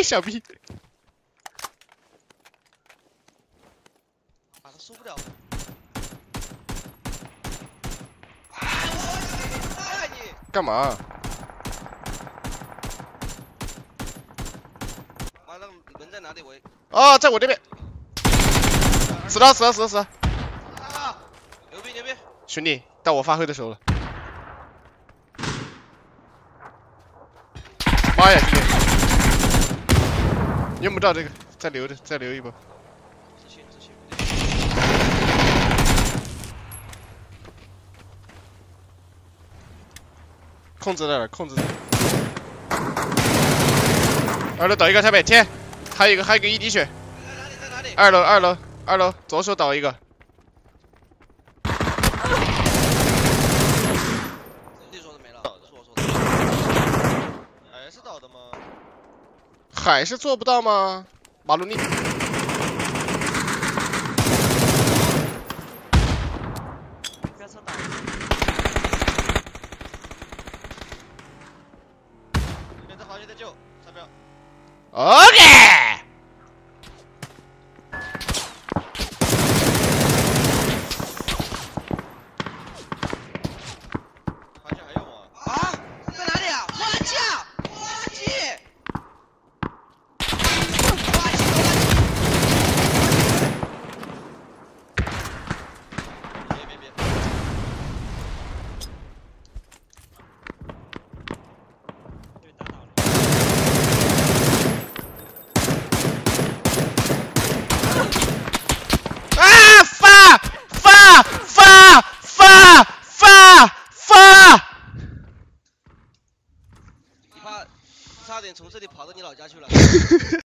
小逼。 啊，他受不了。 干嘛？ 妈，那个人在哪里？我。 啊，在我这边。死了！ 啊！牛逼！ 兄弟，到我发挥的时候了。妈呀，兄弟！用不到这个，再留一波。 自信。 控制在哪？2楼倒一个，下面贴，还有一个1滴血。 在哪里 2楼，左手倒一个。 你说的没了，是我说的。还是倒的吗？ 还是做不到吗？马路你。 开车打。别的好些在救，上标。 OK。 好像还有吗？啊，在哪里啊？花架，别。 啊！发！ 你差点从这里跑到你老家去了。